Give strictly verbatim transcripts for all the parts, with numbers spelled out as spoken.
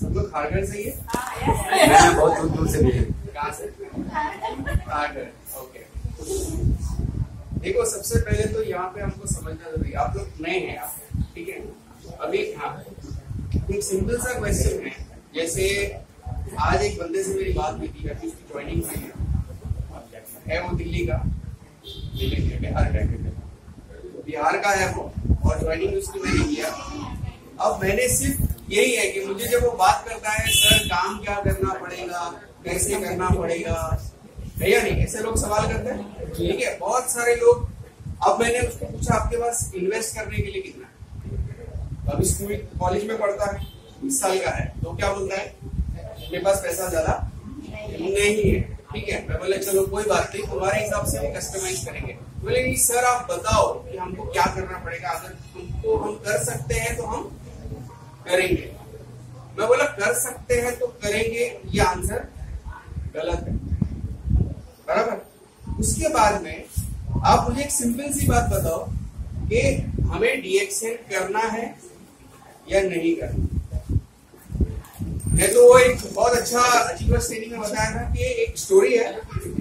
सब लोग खारघर से ही है? मैं बहुत दूर दूर से मिले। कहाँ से? खारघर। ओके। देखो सबसे पहले तो यहाँ पे हमको समझना जरूरी है, आप लोग नए हैं यहाँ पे, ठीक है? अभी हाँ एक सिंपल सा क्वेश्चन है, जैसे आज एक बंदे से मेरी बात हुई थी, अभी उसकी ज्वाइनिंग हुई है, है वो दिल्ली का, दिल्ली के बिहार का, बिहार का है वो, और ज्वाइनिंग उसकी मैंने किया। अब मैंने सिर्फ यही है कि मुझे जब वो बात करता है सर काम क्या करना पड़ेगा, कैसे करना पड़ेगा, है या नहीं, ऐसे लोग सवाल करते हैं, ठीक है? बहुत सारे लोग। अब मैंने उसको पूछा आपके पास इन्वेस्ट करने के लिए कितना है? अभी स्कूल कॉलेज में पढ़ता है, बीस साल का है, तो क्या बोलता है मेरे पास पैसा ज्यादा नहीं है, ठीक है? मैं बोले चलो कोई बात नहीं, तुम्हारे हिसाब से हम कस्टमाइज करेंगे। बोले नहीं सर आप बताओ कि हमको क्या करना पड़ेगा, अगर तुमको हम कर सकते हैं तो हम करेंगे। मैं बोला कर सकते हैं तो करेंगे, ये आंसर गलत है, बराबर। उसके बाद में आप मुझे एक सिंपल सी बात बताओ कि हमें डीएक्सएन करना है या नहीं करना। मैं तो वो एक बहुत अच्छा अचीवर्स ट्रेनिंग में बताया था कि एक स्टोरी है,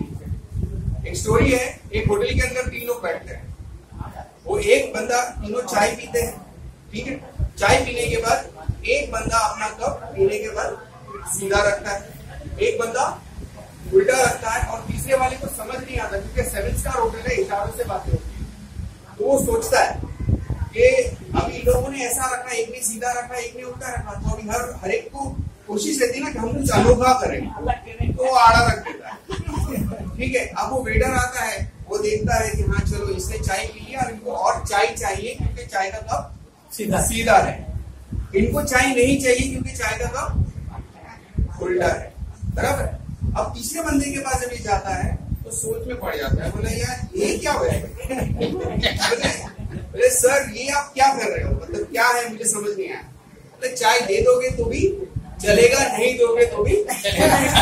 एक स्टोरी है, एक होटल के अंदर तीन लोग बैठते हैं, वो एक बंदा, तीनों चाय पीते हैं, ठीक है? चाय पीने के बाद एक बंदा अपना कप पीने के बाद सीधा रखता है, एक बंदा उल्टा रखता है, और तीसरे वाले को समझ नहीं आता क्योंकि सेवन स्टार होटल है, इशारों से बातें होती है, तो वो सोचता है कि अभी इन लोगों ने ऐसा रखा, एक ने सीधा रखा, एक ने उल्टा रखा, तो अभी हर हर एक को कोशिश रहती है ना कि हम कुछ अनोखा करें, तो वो आड़ा रख देता है, ठीक है? अब वो वेटर आता है, वो देखता है कि हाँ चलो इसने चाय पी लिया, और इनको और चाय चाहिए क्योंकि चाय का कप सीधा सीधा है, इनको चाय नहीं चाहिए क्योंकि चाय का कप उल्टा है, बराबर। अब तीसरे बंदे के पास जब ये जाता है तो सोच में पड़ जाता है, बोले यार ये क्या हो बोले, बोले सर ये आप क्या कर रहे हो, मतलब क्या है मुझे समझ नहीं आया। बोले चाय दे दोगे तो भी चलेगा, नहीं दोगे तो भी चलेगा।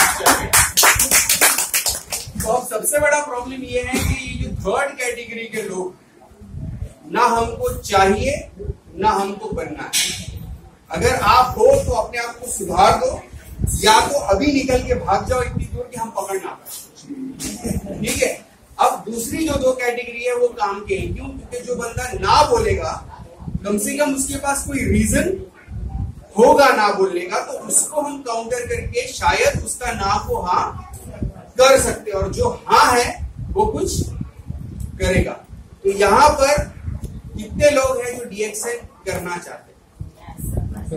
तो अब सबसे बड़ा प्रॉब्लम ये है कि ये जो थर्ड कैटेगरी के लोग, ना हमको चाहिए ना हमको बनना है। अगर आप हो तो अपने आप को सुधार दो, या तो अभी निकल के भाग जाओ इतनी दूर कि हम पकड़ ना पाए, ठीक है? अब दूसरी जो दो कैटेगरी है वो काम के हैं, क्यों? क्योंकि जो बंदा ना बोलेगा, कम से कम उसके पास कोई रीजन होगा ना बोलने का, तो उसको हम काउंटर करके शायद उसका ना को हाँ कर सकते, और जो हाँ है वो कुछ करेगा। तो यहां पर कितने लोग हैं जो डीएक्सएन करना चाहते हैं?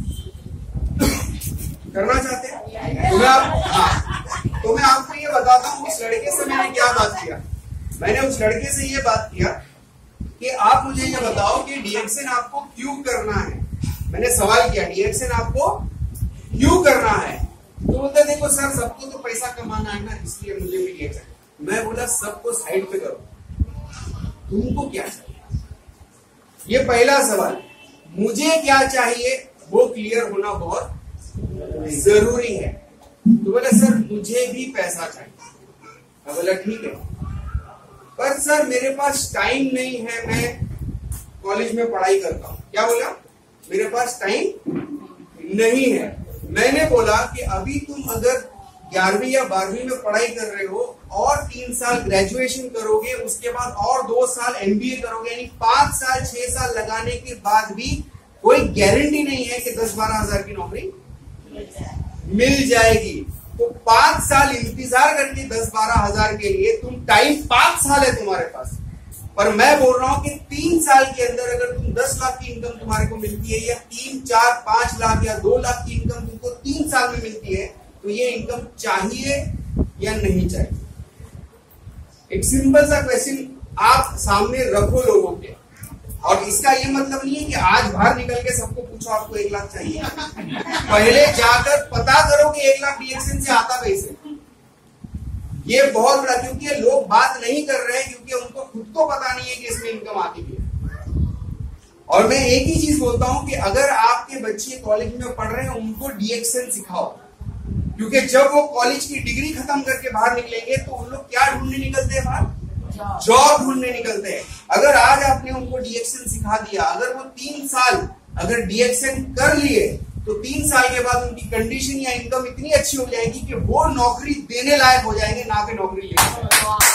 करना चाहते हैं? तो मैं आप हाँ तो मैं आपको ये बताता हूँ, उस लड़के से मैंने क्या बात किया। मैंने उस लड़के से ये बात किया कि आप मुझे ये बताओ कि डीएक्सएन आपको क्यों करना है। मैंने सवाल किया डीएक्सएन आपको क्यों करना है, तो बोलते देखो सर सबको तो पैसा कमाना है ना, इसलिए मुझे भी डीएक्सएन। मैं बोला सबको साइड पे करो, तुमको क्या चाहिए, ये पहला सवाल। मुझे क्या चाहिए वो क्लियर होना बहुत जरूरी है। तो बोला सर मुझे भी पैसा चाहिए। मैं बोला ठीक है, पर सर मेरे पास टाइम नहीं है, मैं कॉलेज में पढ़ाई करता हूँ। क्या बोला? मेरे पास टाइम नहीं है। मैंने बोला कि अभी तुम अगर ग्यारहवीं या बारहवीं में पढ़ाई कर रहे हो और तीन साल ग्रेजुएशन करोगे, उसके बाद और दो साल एमबीए करोगे, यानी पांच साल छह साल लगाने के बाद भी कोई गारंटी नहीं है कि दस बारह हजार की नौकरी मिल जाएगी। तो पांच साल इंतजार करके दस बारह हजार के लिए तुम टाइम पांच साल है तुम्हारे पास, पर मैं बोल रहा हूं कि तीन साल के अंदर अगर तुम दस लाख की इनकम तुम्हारे को मिलती है, या तीन चार पांच लाख या दो लाख की इनकम तुमको तीन साल में मिलती है, तो ये इनकम चाहिए या नहीं चाहिए? एक सिंपल सा क्वेश्चन आप सामने रखो लोगों के, और इसका ये मतलब नहीं है कि आज बाहर निकल के सबको पूछो आपको एक लाख चाहिए। पहले जाकर पता करो कि एक लाख डीएक्सएन से आता कैसे। ये बहुत बड़ा, क्योंकि ये लोग बात नहीं कर रहे हैं क्योंकि उनको खुद को पता नहीं है कि इसमें इनकम आती भी है। और मैं एक ही चीज बोलता हूं कि अगर आपके बच्चे कॉलेज में पढ़ रहे हैं उनको डीएक्सएन सिखाओ, क्योंकि जब वो कॉलेज की डिग्री खत्म करके बाहर निकलेंगे तो उन लोग क्या ढूंढने निकलते हैं बाहर? जॉब ढूंढने निकलते हैं। अगर आज आपने उनको डीएक्सएन सिखा दिया, अगर वो तीन साल अगर डीएक्सएन कर लिए तो तीन साल के बाद उनकी कंडीशन या इनकम इतनी अच्छी हो जाएगी कि वो नौकरी देने लायक हो जाएंगे, ना कि नौकरी लेने।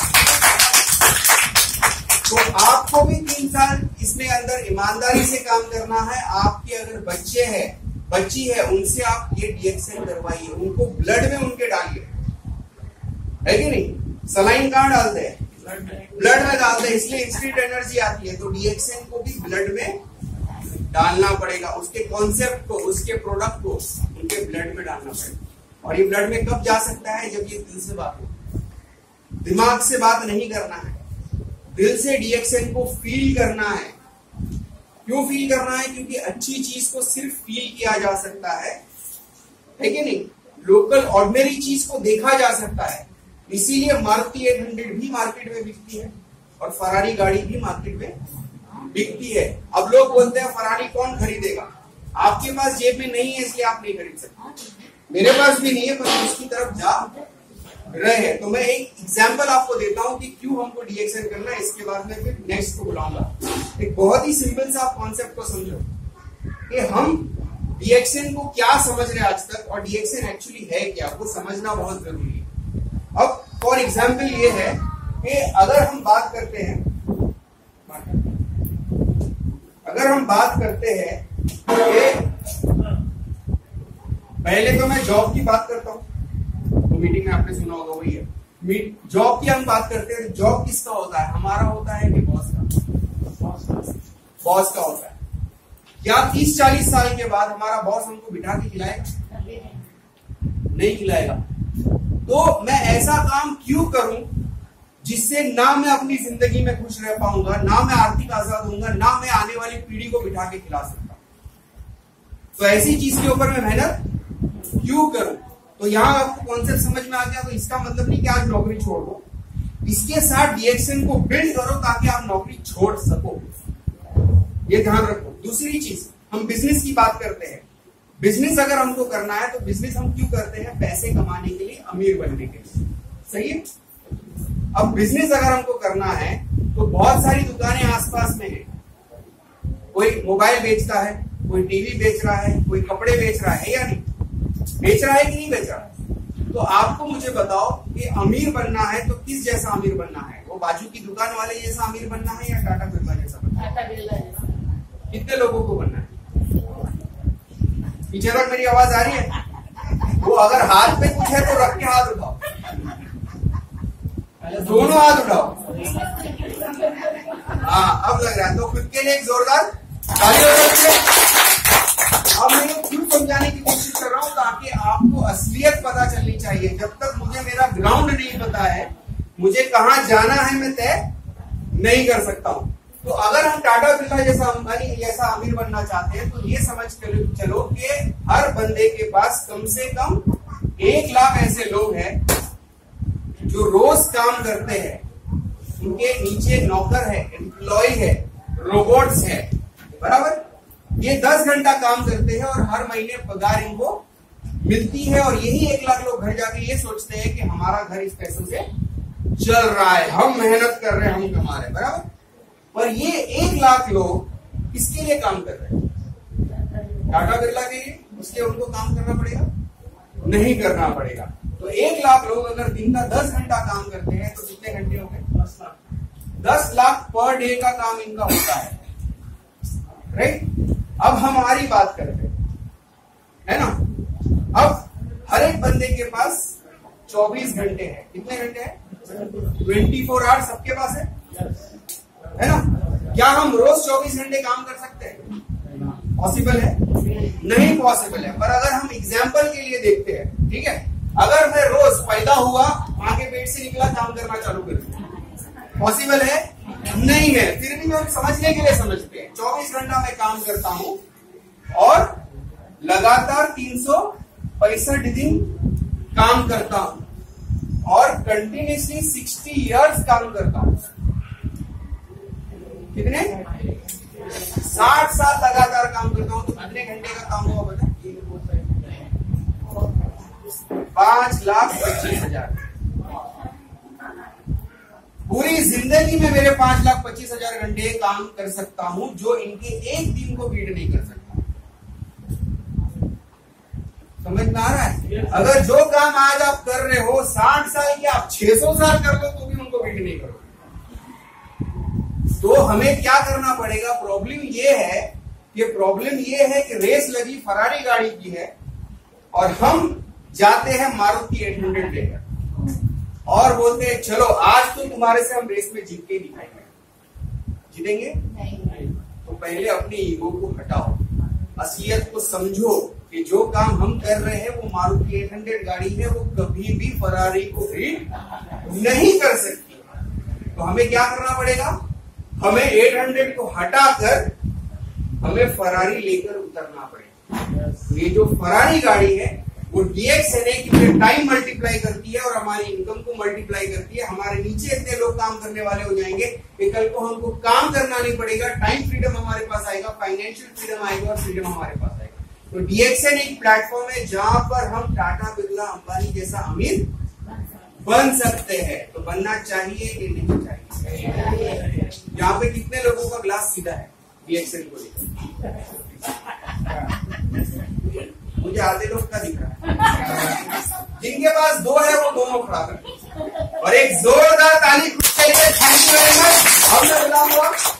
तो आपको भी तीन साल इसमें अंदर ईमानदारी से काम करना है। आपके अगर बच्चे हैं, बच्ची है, उनसे आप ये डीएक्सएन करवाइए, उनको ब्लड में उनके डालिए, है कि नहीं? सलाइन कहाँ डालते हैं? ब्लड में डालते हैं, इसलिए इंस्टेंट एनर्जी आती है। तो डीएक्सएन को भी ब्लड में डालना पड़ेगा, उसके कॉन्सेप्ट को, उसके प्रोडक्ट को उनके ब्लड में डालना पड़ेगा। और ये ब्लड में कब जा सकता है? जब ये दिल से बात हो, दिमाग से बात नहीं करना है, दिल से डीएक्सएन को फील करना है। क्यों फील करना है? क्योंकि अच्छी चीज को सिर्फ फील किया जा सकता है, है कि नहीं? लोकल ऑर्डिनरी चीज को देखा जा सकता है। इसीलिए मारुति एट हंड्रेड भी मार्केट में बिकती है और फरारी गाड़ी भी मार्केट में बिकती है। अब लोग बोलते हैं फरारी कौन खरीदेगा? आपके पास जेब में नहीं है इसलिए आप नहीं खरीद सकते, मेरे पास भी नहीं है, पर उसकी तरफ जा रहे हैं। तो मैं एक एग्जांपल आपको देता हूं कि क्यों हमको डीएक्सएन करना है। इसके बाद में फिर नेक्स्ट को बुलाऊंगा। एक बहुत ही सिंपल सा आप कॉन्सेप्ट को समझो कि हम डीएक्सएन को क्या समझ रहे हैं आज तक, और डीएक्सएन एक्चुअली है क्या, वो समझना बहुत जरूरी है। अब फॉर एग्जाम्पल ये है कि अगर हम बात करते हैं अगर हम बात करते हैं कि पहले तो मैं जॉब की बात करता हूं, तो मीटिंग में आपने सुना होगा वही है। जॉब की हम बात करते हैं, जॉब किसका होता है? हमारा होता है कि बॉस का? बॉस का होता है। क्या तीस चालीस साल के बाद हमारा बॉस हमको बिठा के खिलाएगा? नहीं खिलाएगा। तो मैं ऐसा काम क्यों करूं जिससे ना मैं अपनी जिंदगी में खुश रह पाऊंगा, ना मैं आर्थिक आजाद होऊंगा, ना मैं आने वाली पीढ़ी को बिठा के खिला सकता। तो ऐसी चीज के ऊपर मैं मेहनत क्यों करूं? तो यहां आपको कॉन्सेप्ट समझ में आ गया। तो इसका मतलब नहीं कि आज नौकरी छोड़ दो, इसके साथ डीएक्सएन को बिल्ड करो ताकि आप नौकरी छोड़ सको, ये ध्यान रखो। दूसरी चीज, हम बिजनेस की बात करते हैं। बिजनेस अगर हमको करना है तो बिजनेस हम क्यों करते हैं? पैसे कमाने के लिए, अमीर बनने के लिए, सही है? अब बिजनेस अगर हमको करना है तो बहुत सारी दुकानें आसपास में है। कोई मोबाइल बेचता है, कोई टीवी बेच रहा है, कोई कपड़े बेच रहा है, या नहीं बेच रहा है कि नहीं बेच रहा? तो आपको मुझे बताओ कि अमीर बनना है तो किस जैसा अमीर बनना है? वो बाजू की दुकान वाले जैसा अमीर बनना है या टाटा बिरला जैसा बनना है? कितने लोगों को बनना है? पीछे तक मेरी आवाज आ रही है? वो अगर हाथ में कुछ है तो रख के हाथ उठाओ, दोनों हाथ उठाओ। हाँ, अब लग रहा है। तो खुद के लिए एक जोरदार ताली हो रही है। अब मैं ये क्यों समझाने की कोशिश कर रहा हूं ताकि आपको असलियत पता चलनी चाहिए। जब तक मुझे मेरा ग्राउंड नहीं पता है, मुझे कहां जाना है, मैं तय नहीं कर सकता हूं। तो अगर हम टाटा बिरला जैसा अंबानी जैसा अमीर बनना चाहते हैं तो ये समझ कर चलो कि हर बंदे के पास कम से कम एक लाख ऐसे लोग हैं जो रोज काम करते हैं, उनके नीचे नौकर है, एम्प्लॉय है, रोबोट्स है, बराबर। ये दस घंटा काम करते हैं और हर महीने पगार इनको मिलती है। और यही एक लाख लोग घर जाके ये सोचते हैं कि हमारा घर इस पैसों से चल रहा है, हम मेहनत कर रहे हैं, हम कमा रहे हैं, बराबर। पर ये एक लाख लोग किसके लिए काम कर रहे हैं? टाटा बिरला के लिए। उसके उनको काम करना पड़ेगा? नहीं करना पड़ेगा। तो एक लाख लोग अगर दिन का दस घंटा काम करते हैं तो कितने घंटे हो गए? दस लाख। दस लाख पर डे का काम इनका होता है, राइट। अब हमारी बात करते हैं, है ना। अब हर एक बंदे के पास चौबीस घंटे है। कितने घंटे हैं? चौबीस आवर्स सबके पास है, है ना। क्या हम रोज चौबीस घंटे काम कर सकते हैं? पॉसिबल है? नहीं पॉसिबल है। पर अगर हम एग्जाम्पल के लिए देखते हैं, ठीक है, अगर मैं रोज पैदा हुआ, मां के पेट से निकला, काम करना चालू कर दिया, पॉसिबल है? नहीं है। फिर भी हम समझने के लिए समझते हैं। चौबीस घंटा मैं काम करता हूं और लगातार तीन सौ पैंसठ दिन काम करता हूं और कंटिन्यूसली साठ इयर्स काम करता हूं। कितने? साठ साल लगातार काम करता हूं। तो कितने घंटे का काम हुआ बता? पांच लाख पच्चीस हजार। पूरी जिंदगी में मेरे पांच लाख पच्चीस हजार घंटे काम कर सकता हूं, जो इनके एक दिन को बीट नहीं कर सकता। समझ में आ रहा है? अगर जो काम आज आप कर रहे हो साठ साल की आप छह सौ साल कर लो तो भी उनको बीट नहीं करो। तो हमें क्या करना पड़ेगा? प्रॉब्लम ये है कि प्रॉब्लम ये है कि रेस लगी फरारी गाड़ी की है और हम जाते हैं मारुति आठ सौ लेकर और बोलते हैं चलो आज तो तुम्हारे से हम रेस में जीत के दिखाएंगे। जीतेंगे? तो पहले अपनी ईगो को हटाओ, असलियत को समझो कि जो काम हम कर रहे हैं वो मारुति आठ सौ गाड़ी है, वो कभी भी फरारी को बीट नहीं कर सकती। तो हमें क्या करना पड़ेगा? हमें आठ सौ को हटाकर हमें फरारी लेकर उतरना पड़ेगा। ये जो फरारी गाड़ी है वो डीएक्सएनए की फिर टाइम मल्टीप्लाई करती है और हमारी इनकम को मल्टीप्लाई करती है। हमारे नीचे इतने लोग काम करने वाले हो जाएंगे कि कल को हमको काम करना नहीं पड़ेगा, टाइम फ्रीडम हमारे पास आएगा, फाइनेंशियल फ्रीडम आएगा और फ्रीडम हमारे पास आएगा। तो डीएक्सएनए एक प्लेटफॉर्म है जहां पर हम टाटा, बिरला, अंबानी जैसा अमीर बन सकते हैं। तो बनना चाहिए कि नहीं चाहिए? यहाँ पे कितने लोगों का ग्लास सीधा है डीएक्सएन को लेकर? मुझे आधे लोग का दिख रहा है। जिनके पास दो है वो दोनों खड़ा कर और एक जोरदार ताली चाहिए। Thank you very much. अब मैं बुलाऊंगा